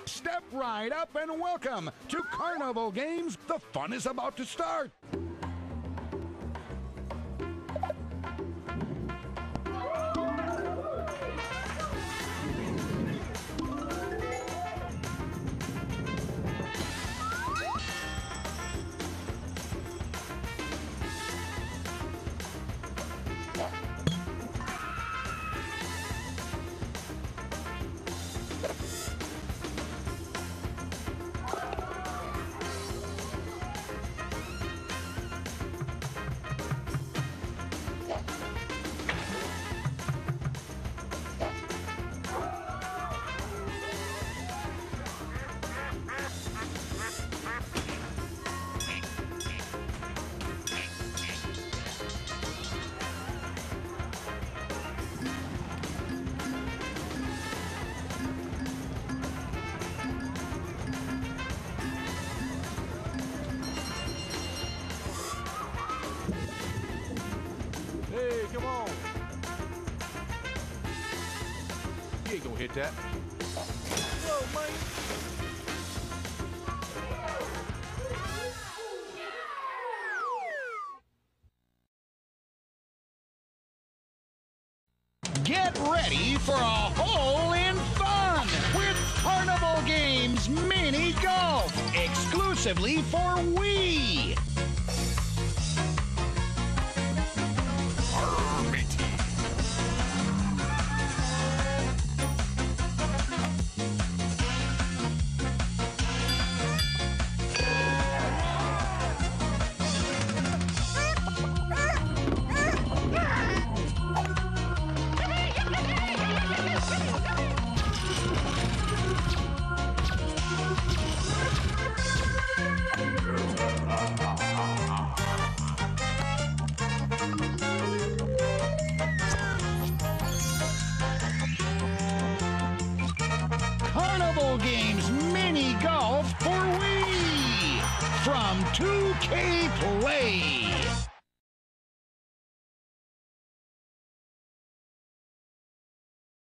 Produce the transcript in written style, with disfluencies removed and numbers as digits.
Step right up and welcome to Carnival Games. The fun is about to start. Hey, come on. You ain't gonna hit that. Whoa, man. Get ready for a hole in fun with Carnival Games Mini Golf, exclusively for Wii. Carnival Games Mini Golf for Wii from 2K Play.